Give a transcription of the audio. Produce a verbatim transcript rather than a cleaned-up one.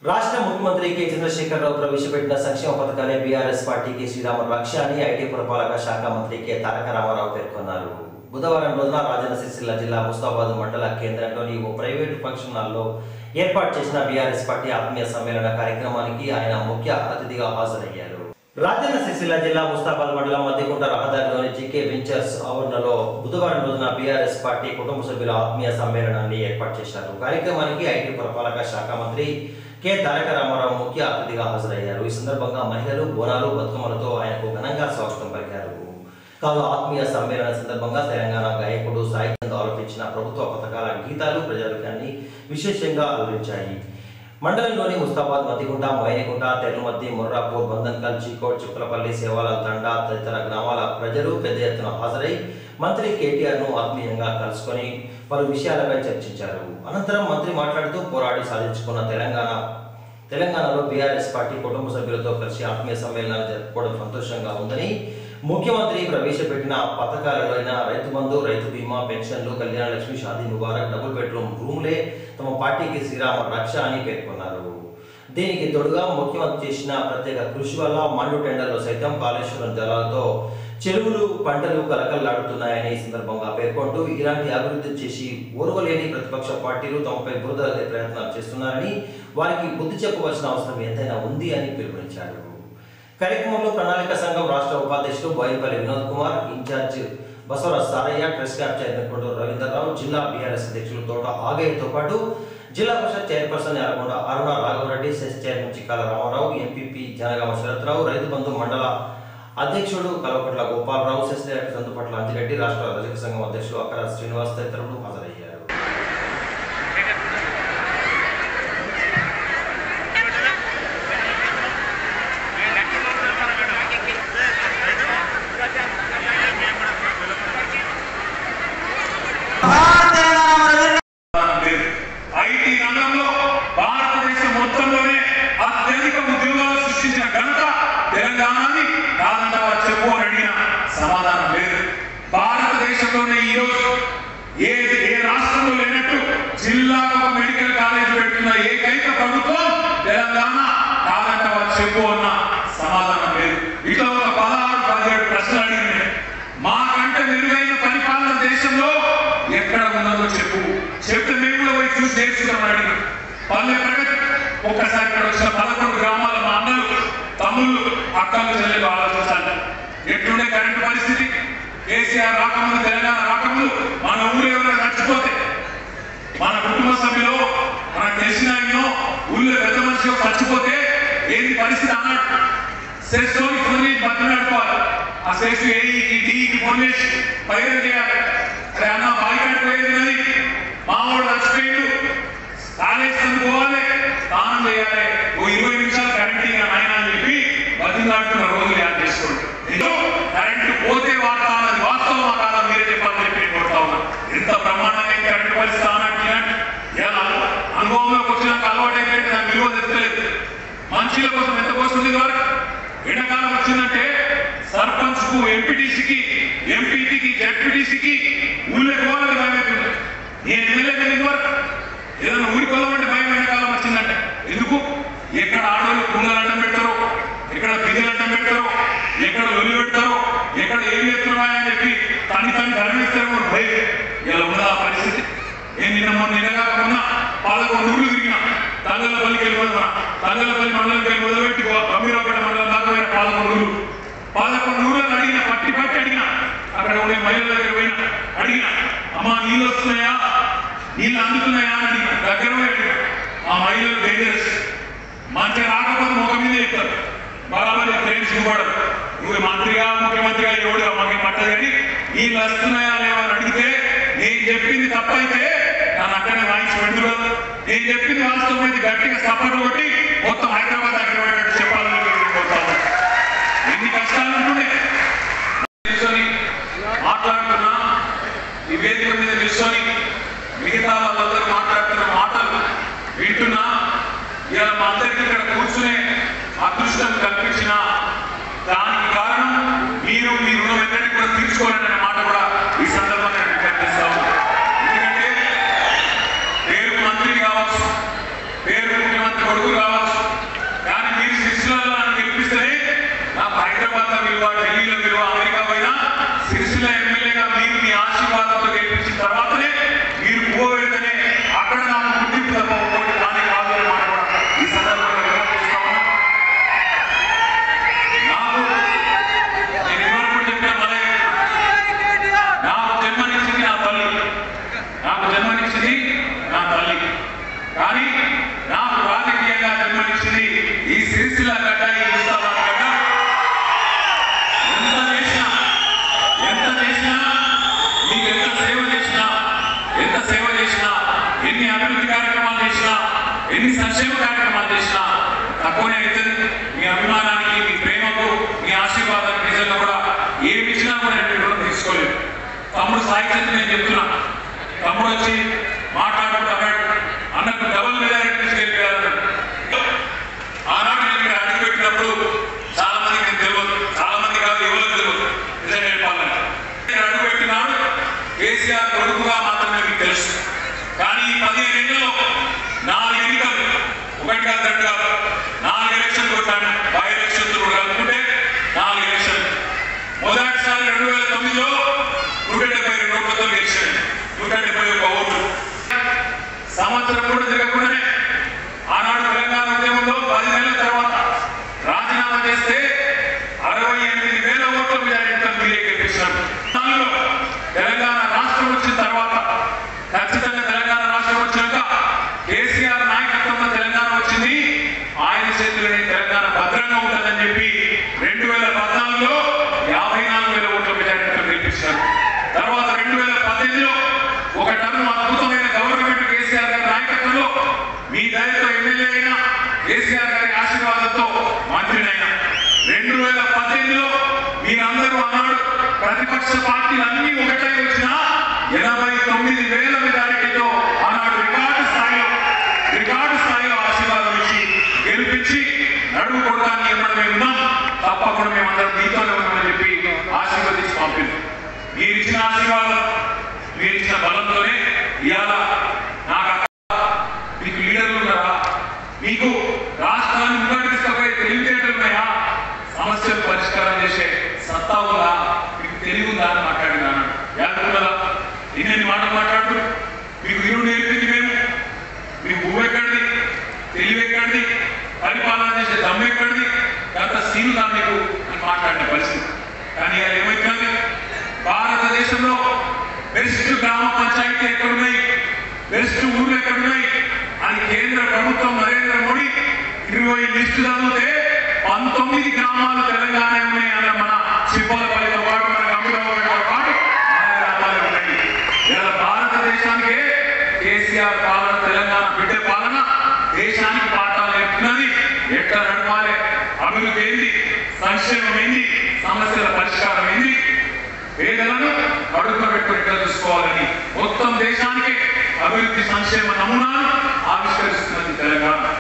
రాష్ట్ర ముఖ్యమంత్రి కె చంద్రశేఖరరావు ప్రవేశపెట్టిన సంక్షేమ పథకాలే బీఆర్ఎస్ పార్టీకి శ్రీరామ రక్ష అని ఐటీ పురపాలక శాఖ మంత్రి కె తారక రామారావు పేర్కొన్నారు. బుధవారం రోజున రాజన్న సిరిసిల్ల జిల్లా ముస్తాబాద్ మండల కేంద్రంలోని ఓ ప్రైవేటు ఫంక్షన్ హాల్లో ఏర్పాటు చేసిన బీఆర్ఎస్ పార్టీ ఆత్మీయ సమ్మేళన కార్యక్రమానికి ఆయన ముఖ్య అతిథిగా హాజరయ్యారు. రాజన్న సిరిసిల్ల జిల్లా ముస్తాబాద్ మండలం మధ్యకుంట రహదారిలోని జీకే వెంచర్స్ ఆవరణలో బుధవారం రోజున బీఆర్ఎస్ పార్టీ కుటుంబ సభ్యుల ఆత్మీయ సమ్మేళనాన్ని ఏర్పాటు చేశారు. కార్యక్రమానికి ఐటీ పురపాలక శాఖ మంత్రి కె తారక రామారావు ముఖ్య అతిథిగా హాజరయ్యారు. ఈ సందర్భంగా మహిళలు బోనాలు బతుకమ్మలతో ఆయనకు ఘనంగా స్వాగతం పలికారు. కాగా ఆత్మీయ సమ్మేళన సందర్భంగా తెలంగాణ గాయకుడు సాహిత్యంతో ఆలోచించిన ప్రభుత్వ పథకాల గీతాలు ప్రజానికాన్ని విశేషంగా అలరించాయి. మండలంలోని ముస్తాబాద్, మధ్యగుంట, మైనగుంట, తెర్లమద్ది, ముర్రాపూర్, బంధన్కల్, చీకోట్, చుక్కలపల్లి, సేవాల తండా తదితర గ్రామాల ప్రజలు పెద్ద ఎత్తున హాజరై మంత్రి కేటీఆర్ ను ఆత్మీయంగా కలుసుకొని పలు విషయాలపై చర్చించారు. అనంతరం మంత్రి మాట్లాడుతూ పోరాడి సాధించుకున్న తెలంగాణ తెలంగాణలో బీఆర్ఎస్ పార్టీ కుటుంబ సభ్యులతో కలిసి ఆత్మీయ సమ్మేళనాలు జరుపుకోవడం సంతోషంగా ఉందని, ముఖ్యమంత్రి ప్రవేశపెట్టిన పథకాలైన రైతు బంధు, రైతు బీమా, పెన్షన్లు, కళ్యాణ లక్ష్మి, షాదీ ముబారక్, డబుల్ బెడ్రూమ్ రూమ్లే తమ పార్టీకి శ్రీరామ రక్ష అని పేర్కొన్నారు. దీనికి తోడుగా ముఖ్యమంత్రి చేసిన ప్రత్యేక కృషి వల్ల మండు టెండర్లో సైతం కాళేశ్వరం జలాలతో చెరువులు, పంటలు కలకల్లాడుతున్నాయని ఈ సందర్భంగా పేర్కొంటూ ఇలాంటి అభివృద్ధి చేసి ఓర్వలేని ప్రతిపక్ష పార్టీలు తమపై బురద చల్లే ప్రయత్నాలు చేస్తున్నారని, వారికి బుద్ధి చెప్పవలసిన అవసరం ఎంతైనా ఉంది అని పిలుపునిచ్చారు. కార్యక్రమంలో ప్రణాళిక సంఘం రాష్ట్ర ఉపాధ్యక్షులు బోయినపల్లి వినోద్ కుమార్, ఇన్ఛార్జ్ బసవరాజ్ సారయ్య, ట్రస్ట్ క్యాప్ చైర్మన్ కొండూరు రవీంద్రరావు, జిల్లా బీఆర్ఎస్ అధ్యక్షులు తోట ఆగయ్యతో పాటు జిల్లా పరిషత్ chairperson Yalakonda Aruna Raghavareddy, CESS chairman Chikkala Ramarao, MPP Janagama Sharathrao, Rythu Bandhu మండల అధ్యక్షుడు కలవకట్ల గోపాలరావు, సెస్ డైరెక్టర్ సందుపట్ల అంజిరెడ్డి, రాష్ట్ర రజక సంఘం అధ్యక్షులు అక్కర శ్రీనివాస్ తదితరులు హాజరయ్యారు. ఐటీ రంగంలో భారతదేశం మొత్తంలోనే అత్యధిక ఉద్యోగాలు సృష్టించిన ఘనత తెలంగాణని కాదంటావా చెప్పు అని అడిగిన సమాధానం లేదు. భారతదేశంలోనే ఈరోజు ఏ ఏ రాష్ట్రంలో లేనట్టు జిల్లాకు ఒక మెడికల్ కాలేజ్ పెడుతున్న ఏకైక ప్రభుత్వం తెలంగాణ కాదంటావా చెప్పు అన్న సమాధానం లేదు. ఇట్లా ఒక పదహారు పదిహేడు ప్రశ్నలు అడిగింది. మాకంటే మెరుగైన పరిపాలన దేశంలో ఎక్కడ ఉన్నదో చెప్పు, చెప్తే మేము కూడా పోయి చూసి నేర్చుకున్నామని అడిగాం. పల్లె ప్రగతి ఒక్కసారి ఇక్కడ వచ్చిన పదకొండు గ్రామాల మా అన్నలు, తమ్ముళ్ళు, అక్కలు, చెల్లెలు ఆలోచించాలి. ఎట్లుండే కరెంటు పరిస్థితి, కేసీఆర్ రాకముందు, తెలంగాణ రాకముందు మన ఊరు ఎవరైనా నచ్చిపోతే మన కుటుంబ సభ్యులు మనకు తెలిసిన ఊళ్ళో పెద్ద మనిషి చచ్చిపోతే ఏంటి పరిస్థితి అన్నాడు. సెస్లోని ఫోన్ చేసి బతిని నడుకోవాలి. ఆ సెస్ ఏఈకి డీకి ఫోన్ చేసి పైరు చేయాలి. అరే అన్న బాయికాడు పోయేది, మామూలు చచ్చిపోయిండు, కాలేజీ పోవాలి, స్నానం చేయాలి, ఓ ఇరవై నిమిషాలు కరెంట్ ఆయన అని చెప్పి బతిలాడుతున్న రోజులు యాడ్ చేసుకోండి. ఏదో కరెంటు పోతే వాడతా అన్నది వాస్తవం కాదా మీరే చెప్పాలని చెప్పి కొడతా ఉన్నా. ఎంత బ్రహ్మాండంగా కరెంటు పరిస్థితి అన్నట్టు అనుభవంలోకి వచ్చినాక అలవాటు అయిపోయింది, నాకు విలువ తెచ్చలేదు. మనుషుల కోసం ఎంత వస్తుంది వారు. ఎండాకాలం వచ్చిందంటే సర్పంచ్ కు, ఎంపీటీసీకి, ఎంపీటీకి, జడ్పీటీసీకి ఊళ్ళో పోవాలని భయమవుతుంది. నేను ఎమ్మెల్యే వెళ్ళిన వరకు ఏదైనా ఊరికి వెళ్ళమంటే భయం. ఎండాకాలం వచ్చిందంటే ఎందుకు? ఎక్కడ ఆడవాళ్ళు కుంగలు అడ్డం పెట్టారో, ఎక్కడ బిజలు అడ్డం పెట్టారో, ఎక్కడ ఒలి పెడతారో, ఎక్కడ ఏమి ఎత్తున్నాయని చెప్పి తన్ని తన్ని ధర్మిస్తారో భయం. ఇలా ఉన్నది ఆ పరిస్థితి. నేను నిన్న మొన్న నిన్నగాకుండా పదకొండు ఊళ్ళు తిరిగిన. తంగలపల్లికి వెళ్ళిపోతున్నా, తంగలపల్లి మండలికి వెళ్ళి మొదలుపెట్టి గంభీరపేట మండలం దాకా పదకొండు ఊళ్ళు పదకొండు ఊళ్ళని అడిగిన, పట్టి పట్టి అడిగిన. అక్కడ ఉండే మహిళల దగ్గర పోయిన అడిగిన, అమ్మా నీళ్ళు వస్తున్నాయా, నీళ్ళు అందుతున్నాయా అని అడిగిన. దగ్గర అడిగిన. ఆ మహిళలు డేంజరస్, మంచిగా రాకపోతే ముఖం మీద చెప్తారు, బరాబర్ ట్రైన్ చూపడరు. నువ్వు మంత్రిగా, ముఖ్యమంత్రిగా ఎవడుగా మాకు పట్టదు. కానీ నీళ్ళు వస్తున్నాయా లేవని అడిగితే నేను చెప్పింది తప్పైతే నన్ను అక్కడే వాయించి పెడుతురు. నేను చెప్పింది వాస్తవమైతే గట్టిగా సపోర్ట్ కొట్టి మొత్తం హైదరాబాద్ అక్కడ పెట్టట్టు చెప్పాలని కోరుతాను. ఎన్ని కష్టాలు ఉంటుండే నిల్చొని మాట్లాడుతున్నా, ఈ వేదిక మీద నిల్చొని మిగతా వాళ్ళందరూ మాట్లాడుతున్న మాటలు వింటున్నా. ఇలా మా అందరికీ ఇక్కడ కూర్చునే అదృష్టం కల్పించిన దానికి కారణం మీరు, మీ రుణం ఎక్కడికి కూడా తీర్చుకోవాలనే మాట కూడా ఈ సందర్భంగా విజ్ఞప్తిస్తాము. ఎందుకంటే పేరు మంత్రి కావచ్చు, పేరు ముఖ్యమంత్రి కొడుకు కావచ్చు, కార్యక్రమాలు చేసినా తక్కువనే అవుతుంది. మీ అభిమానానికి, మీ ప్రేమకు, మీ ఆశీర్వాదానికి నిజంగా కూడా ఏమి ఇచ్చినా కూడా నేను రుణం తీసుకోలేదు. తమ్ముడు సాయి చంద్ర నేను చెప్తున్నా, తమ్ముడు వచ్చి మాట్లాడుకుంటున్నాడు, అన్నకు డబల్ మెజారిటీ తీసుకెళ్ళిపోయారు. ఆనాడు నేను ఇక్కడ అడుగు పెట్టినప్పుడు చాలా మందికి నేను తెలియదు, చాలా మంది కాదు ఎవరు తెలియదు. నిజంగా చెప్పాలని ఇక్కడ అడుగు పెట్టినాడు కేసీఆర్ కొడుకుగా మాత్రమే మీకు తెలుసు. కానీ ఈ పదిహేను ఏళ్లలో నాలుగు ఎన్నికలు, ఒకటి కాదు రెండు కాదు, నాలుగు ఎలక్షన్లు కొట్టాను. బై ఎలక్షన్లు కూడా కలుపుకుంటే నాలుగు ఎలక్షన్లు. మొదటిసారి రెండు వేల తొమ్మిదిలో నూట డెబ్బై రెండు ఓట్లతో గెలిచాడు, నూట డెబ్బై ఒక్క ఓట్లు. సంవత్సరం కూడా తిరగకుండానే ఆనాడు తెలంగాణ ఉద్యమంలో పది నెలల తర్వాత రాజీనామా చేస్తే అరవై ఎనిమిది వేల ఓట్ల మెజారిటీతో మీరే గెలిపించారు. తెలంగాణ రాష్ట్రం వచ్చిన తర్వాత ఖచ్చితంగా తెలంగాణ రాష్ట్రం వచ్చాక కేసీఆర్ నాయకత్వంలో తెలంగాణ వచ్చింది, ఆయన చేతుల్లోనే తెలంగాణ భద్రంగా ఉంటుందని చెప్పి రెండు వేల పద్నాలుగులో యాభై నాలుగు వేల ఓట్ల మెజారిటీతో గెలిపించారు. తర్వాత రెండు వేల పద్దెనిమిదిలో ఒక టర్మ్ అద్భుతమైన గవర్నమెంట్ కేసీఆర్ గారి నాయకత్వంలో మీ దయతో ఎమ్మెల్యే అయినా, కేసీఆర్ గారి ఆశీర్వాదంతో మంత్రినైనా. రెండు వేల పద్దెనిమిదిలో మీరందరూ అన్నాడు ప్రతిపక్ష పార్టీలన్నీ ఒకటే వచ్చినా ఎనభై తొమ్మిది వేల మెజారిటీతో ఆనాడు రికార్డు స్థాయిలో రికార్డు స్థాయిలో ఆశీర్వాదం ఇచ్చి గెలిపించి నడువు కొడతాన్ని ఎప్పుడు మేము ఉన్నాం, తప్పకుండా మేమందరం మీతోనే ఉన్నామని చెప్పి ఆశీర్వదించి పంపింది. మీరు ఇచ్చిన ఆశీర్వాదం, మీరు ఇచ్చిన బలంతోనే ఇవాళ నాకు మీకు లీడర్లు ఉన్నారా, మీకు రాష్ట్రాన్ని ముందడి తీసుకుపోయే తెలివితేటలు ఉన్నాయా, సమస్యలు పరిష్కారం చేసే సత్తా ఉందా, మీకు తెలివి ఉందా అని మాట్లాడినాను. యాదుకున్నదా ఎన్నెన్ని మాటలు మాట్లాడు, మీకు ఇరుడు నేర్పింది మేము, మీకు భూమి ఎక్కడిది, తెలివి ఎక్కడిది, పరిపాలన చేసే దమ్ము ఎక్కడిది, గత సీను దా మీకు అని మాట్లాడిన పరిస్థితి. కానీ అది ఏమైతుంది, భారతదేశంలో బెస్ట్ గ్రామ పంచాయతీ ఎక్కడున్నాయి, బెస్ట్ ఊర్లు ఎక్కడున్నాయి అని కేంద్ర ప్రభుత్వం నరేంద్ర మోడీ ఇరవై లిస్టు చదివితే పంతొమ్మిది గ్రామాలు తెలంగాణ ఉన్నాయి. అన్న మన సిబ్బలపల్లితో పాటు, మన గంభీరతో పాటు మన గ్రామాలు ఉన్నాయి. ఇలా భారతదేశానికే కేసీఆర్ పాలన, తెలంగాణ బిడ్డ పాలన దేశానికి పాఠాలు నేర్పుతున్నది. ఎట్లా నడపాలి, అభివృద్ధి ఏంది, సంక్షేమం ఏంది, సమస్యల పరిష్కారం ఏంది, పేదలను అడుగున పెట్టుకుని ఎట్లా చూసుకోవాలని మొత్తం దేశానికి అభివృద్ధి సంక్షేమ నమూనాను ఆవిష్కరిస్తున్నది తెలంగాణ.